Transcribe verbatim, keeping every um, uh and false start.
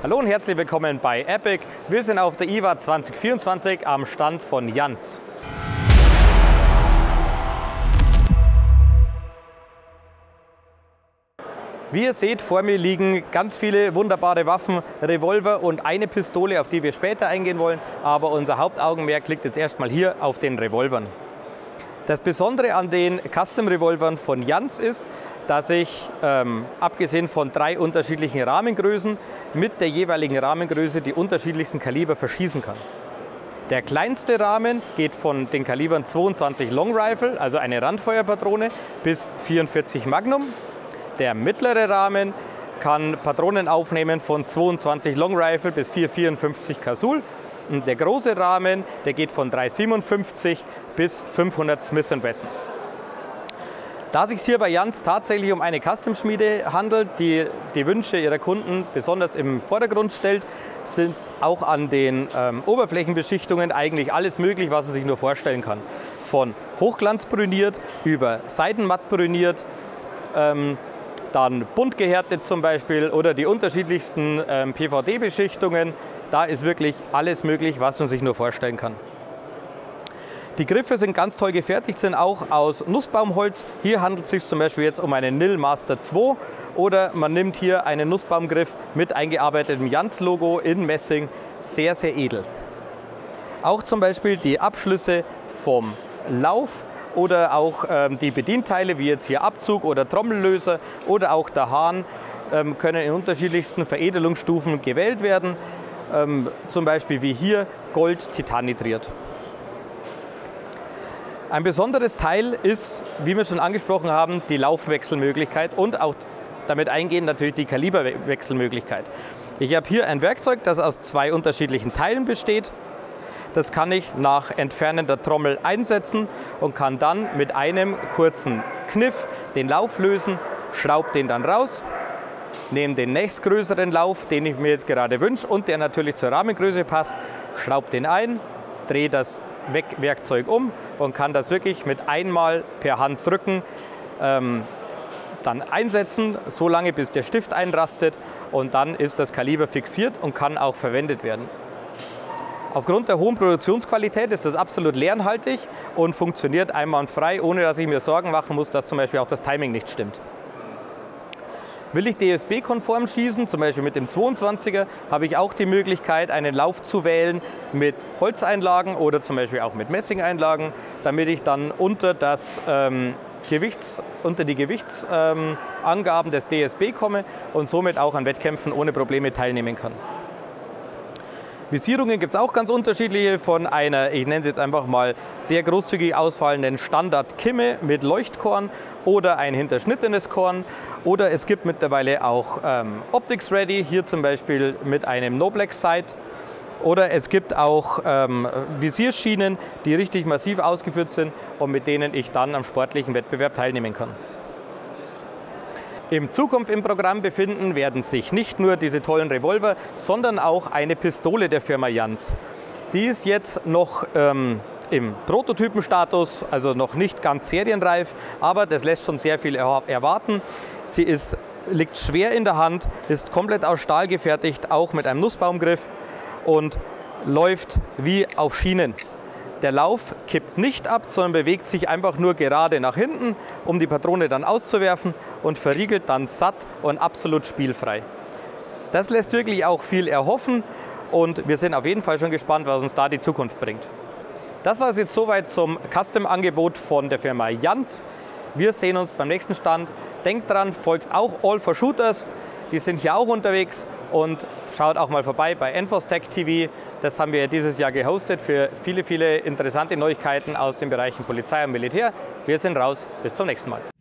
Hallo und herzlich willkommen bei Epic. Wir sind auf der I W A zwanzig vierundzwanzig am Stand von Janz. Wie ihr seht, vor mir liegen ganz viele wunderbare Waffen, Revolver und eine Pistole, auf die wir später eingehen wollen. Aber unser Hauptaugenmerk liegt jetzt erstmal hier auf den Revolvern. Das Besondere an den Custom-Revolvern von Janz ist, dass ich, ähm, abgesehen von drei unterschiedlichen Rahmengrößen, mit der jeweiligen Rahmengröße die unterschiedlichsten Kaliber verschießen kann. Der kleinste Rahmen geht von den Kalibern zweiundzwanzig Long Rifle, also eine Randfeuerpatrone, bis vierundvierzig Magnum. Der mittlere Rahmen kann Patronen aufnehmen von zweiundzwanzig Long Rifle bis vier vierundfünfzig Casull. Und der große Rahmen, der geht von drei siebenundfünfzig bis fünfhundert Smith and Wesson. Da es sich hier bei Janz tatsächlich um eine Custom-Schmiede handelt, die die Wünsche ihrer Kunden besonders im Vordergrund stellt, sind auch an den ähm, Oberflächenbeschichtungen eigentlich alles möglich, was man sich nur vorstellen kann. Von Hochglanz brüniert über Seidenmatt brüniert, ähm, dann bunt gehärtet zum Beispiel oder die unterschiedlichsten ähm, P V D-Beschichtungen. Da ist wirklich alles möglich, was man sich nur vorstellen kann. Die Griffe sind ganz toll gefertigt, sind auch aus Nussbaumholz. Hier handelt es sich zum Beispiel jetzt um einen Nil Master zwei oder man nimmt hier einen Nussbaumgriff mit eingearbeitetem Janz-Logo in Messing. Sehr, sehr edel. Auch zum Beispiel die Abschlüsse vom Lauf oder auch ähm, die Bedienteile, wie jetzt hier Abzug oder Trommellöser oder auch der Hahn, ähm, können in unterschiedlichsten Veredelungsstufen gewählt werden. Ähm, zum Beispiel wie hier Gold titanitriert. Ein besonderes Teil ist, wie wir schon angesprochen haben, die Laufwechselmöglichkeit und auch damit eingehend natürlich die Kaliberwechselmöglichkeit. Ich habe hier ein Werkzeug, das aus zwei unterschiedlichen Teilen besteht. Das kann ich nach Entfernen der Trommel einsetzen und kann dann mit einem kurzen Kniff den Lauf lösen, schraube den dann raus, nehme den nächstgrößeren Lauf, den ich mir jetzt gerade wünsche und der natürlich zur Rahmengröße passt, schraube den ein, drehe das Werkzeug um und kann das wirklich mit einmal per Hand drücken, ähm, dann einsetzen, so lange bis der Stift einrastet und dann ist das Kaliber fixiert und kann auch verwendet werden. Aufgrund der hohen Produktionsqualität ist das absolut lernhaltig und funktioniert einwandfrei, ohne dass ich mir Sorgen machen muss, dass zum Beispiel auch das Timing nicht stimmt. Will ich D S B-konform schießen, zum Beispiel mit dem zweiundzwanziger, habe ich auch die Möglichkeit, einen Lauf zu wählen mit Holzeinlagen oder zum Beispiel auch mit Messingeinlagen, damit ich dann unter, das, ähm, Gewichts, unter die Gewichtsangaben ähm, des D S B komme und somit auch an Wettkämpfen ohne Probleme teilnehmen kann. Visierungen gibt es auch ganz unterschiedliche, von einer, ich nenne es jetzt einfach mal, sehr großzügig ausfallenden Standard-Kimme mit Leuchtkorn oder ein hinterschnittenes Korn. Oder es gibt mittlerweile auch ähm, Optics Ready, hier zum Beispiel mit einem No-Black-Sight. Oder es gibt auch ähm, Visierschienen, die richtig massiv ausgeführt sind und mit denen ich dann am sportlichen Wettbewerb teilnehmen kann. In Zukunft im Programm befinden werden sich nicht nur diese tollen Revolver, sondern auch eine Pistole der Firma Janz. Die ist jetzt noch ähm, im Prototypenstatus, also noch nicht ganz serienreif, aber das lässt schon sehr viel erwarten. Sie ist, liegt schwer in der Hand, ist komplett aus Stahl gefertigt, auch mit einem Nussbaumgriff und läuft wie auf Schienen. Der Lauf kippt nicht ab, sondern bewegt sich einfach nur gerade nach hinten, um die Patrone dann auszuwerfen und verriegelt dann satt und absolut spielfrei. Das lässt wirklich auch viel erhoffen und wir sind auf jeden Fall schon gespannt, was uns da die Zukunft bringt. Das war es jetzt soweit zum Custom-Angebot von der Firma Janz. Wir sehen uns beim nächsten Stand. Denkt dran, folgt auch All for Shooters. Die sind hier auch unterwegs und schaut auch mal vorbei bei Enfostech T V. Das haben wir dieses Jahr gehostet für viele, viele interessante Neuigkeiten aus den Bereichen Polizei und Militär. Wir sind raus. Bis zum nächsten Mal.